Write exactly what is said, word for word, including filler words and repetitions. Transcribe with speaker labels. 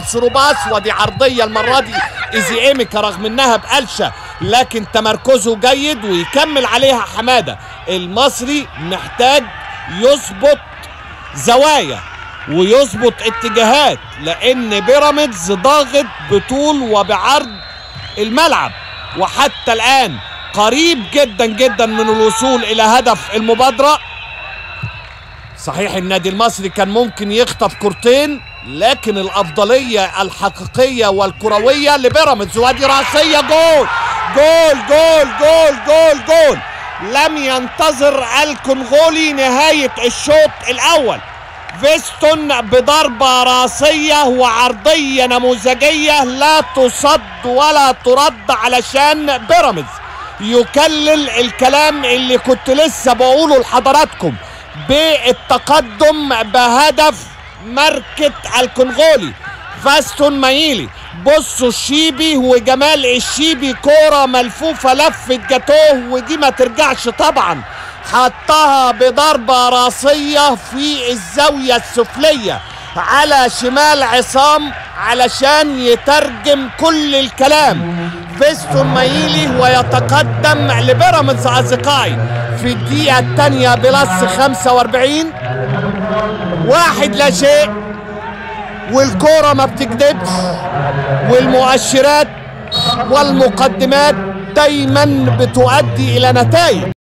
Speaker 1: ثرو باس، ودي عرضيه المره دي ايزي ايميكا رغم انها بقلشه لكن تمركزه جيد ويكمل عليها حماده. المصري محتاج يظبط زوايا ويظبط اتجاهات لان بيراميدز ضاغط بطول وبعرض الملعب، وحتى الان قريب جدا جدا من الوصول الى هدف المبادره. صحيح النادي المصري كان ممكن يخطف كورتين لكن الافضليه الحقيقيه والكرويه لبيراميدز، وادي راسيه جول جول جول جول جول جول. لم ينتظر الكونغولي نهايه الشوط الاول. فيستون بضربه راسيه وعرضيه نموذجيه لا تصد ولا ترد علشان بيراميدز يكلل الكلام اللي كنت لسه بقوله لحضراتكم بالتقدم بهدف ماركة الكونغولي. فاستون مايلي، بصوا الشيبي وجمال الشيبي، كورة ملفوفة لفة جاتوه ودي ما ترجعش طبعا، حطها بضربة راسية في الزاوية السفلية على شمال عصام علشان يترجم كل الكلام. فيستون مايلي ويتقدم لبيراميدز أصدقائي في الدقيقة الثانية بلس خمسة وأربعين، واحد لا شيء، والكورة ما بتكذبش، والمؤشرات والمقدمات دايما بتؤدي إلى نتائج.